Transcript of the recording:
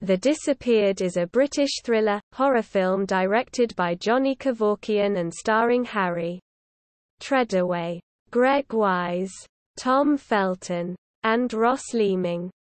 The Disappeared is a British thriller, horror film directed by Johnny Kevorkian and starring Harry Treadaway, Greg Wise, Tom Felton, and Ross Leeming.